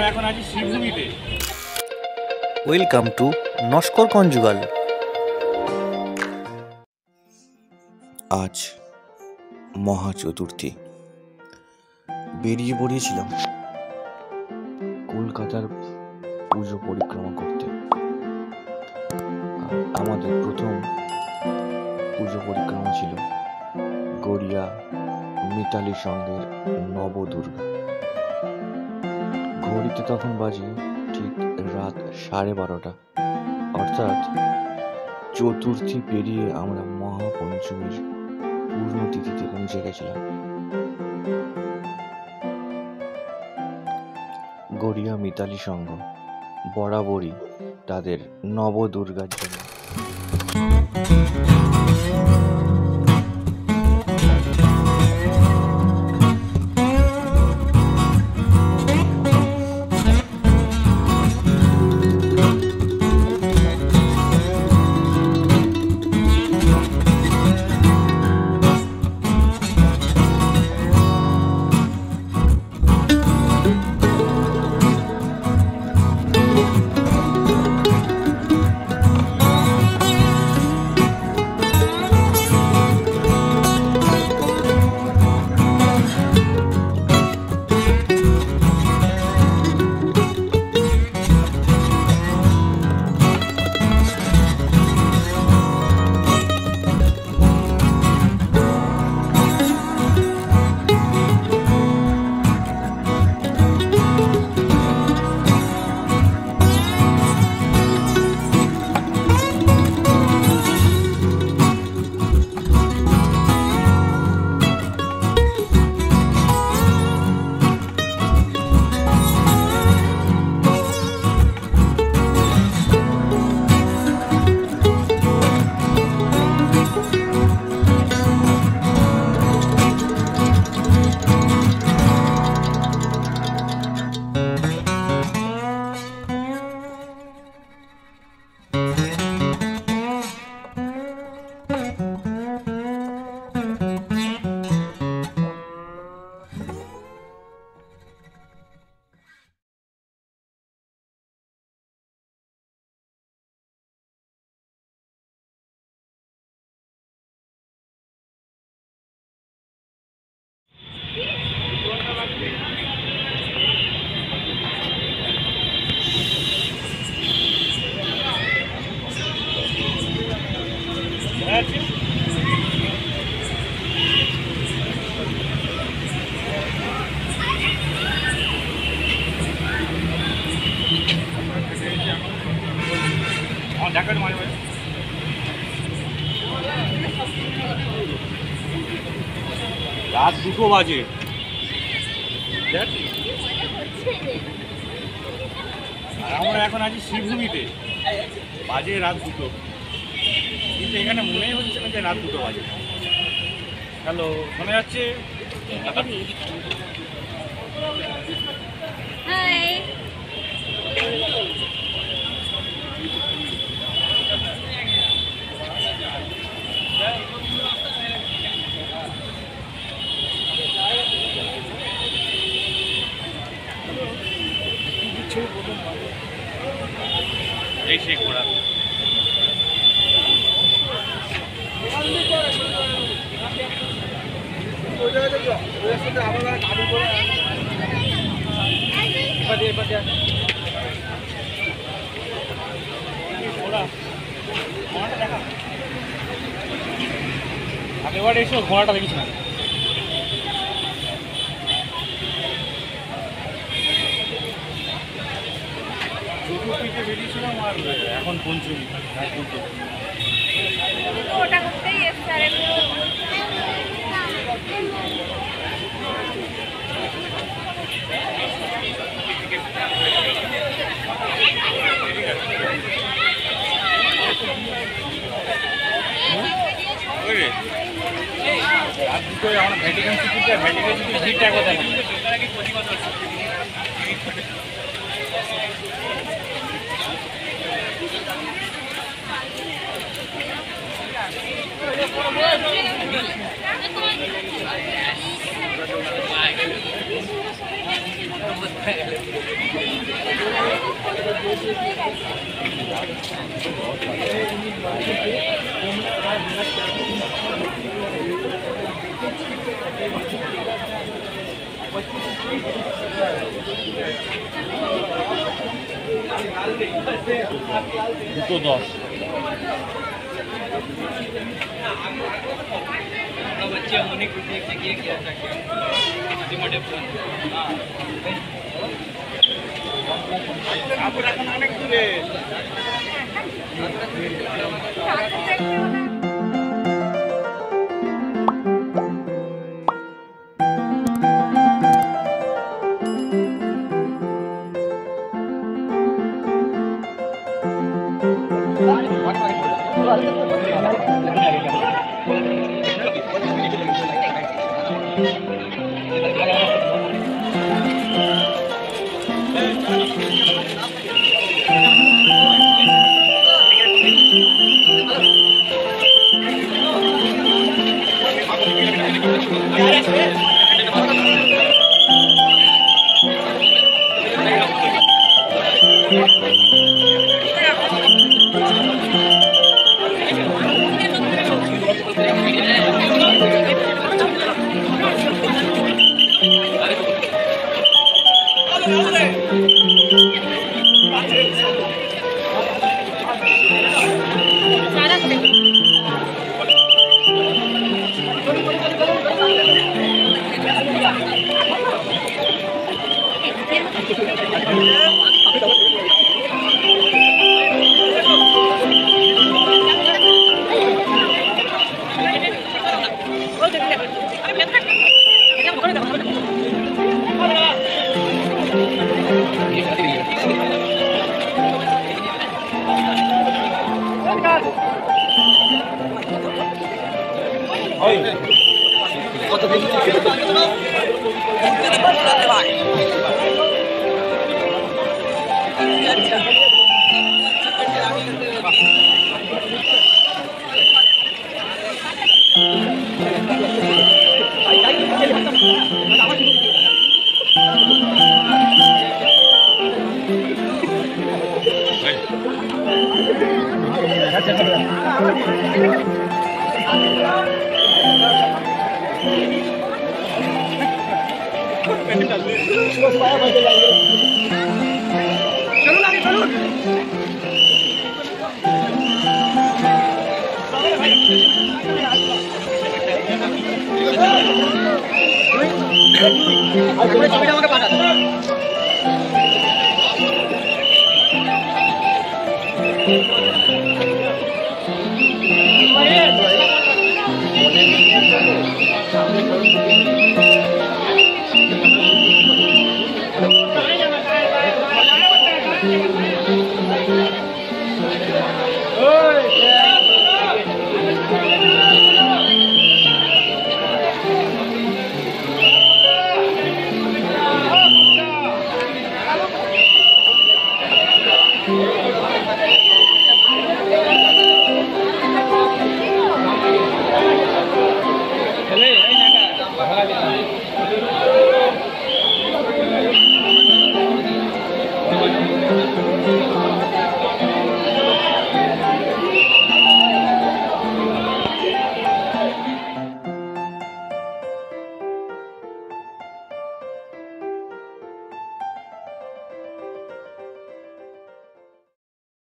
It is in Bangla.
এখন আছি শ্রীভূমিতে। Welcome to Naskar conjugal. আজ মহা চতুর্থী। বেরিয়ে পড়িয়েছিলাম কলকাতার পুজো পরিক্রমা করতে। আমাদের প্রথম পুজো পরিক্রমা ছিল গড়িয়া মিতালি সঙ্গের নবদুর্গা। ঘড়িতে তখন বাজে ঠিক রাত 12:30, অর্থাৎ চতুর্থী পেরিয়ে আমরা মহাপঞ্চমীর পূর্ণ তিথিতে পৌঁছে গেছিলাম। গড়িয়া মিতালি সংঘ বরাবরই তাদের নবদুর্গার জন্য রাত 2টো বাজে। আর আমরা এখন আছি শ্রীভূমিতে। বাজে রাত 2টো, কিন্তু এখানে মনেই হচ্ছে না যে রাত 2টো বাজে। হ্যালো, শোনা যাচ্ছে? এই সেই ঘোড়া দেখা আগেবার এসে ঘোড়াটা দেখেছিলাম। চতুর্থীতে বেরিয়েছিলাম আর এখন পঞ্চমী। ওটা করতেই এসছে আর রাত 2টোয় আমরা ভ্যাটিকান সিটিতে ভিড়টা কোথায়? 210 बच्चे होने को ये किया था आपको रखना अनेक तुले Thank you.